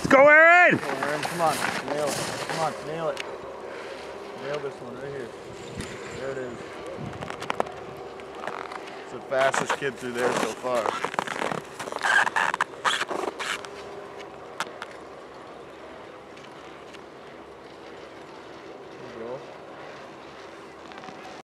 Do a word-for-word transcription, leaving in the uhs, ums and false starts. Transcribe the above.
go, Aaron! Come on, Aaron, come on, nail it. Come on, nail it. Nail this one right here. There it is. It's the fastest kid through there so far.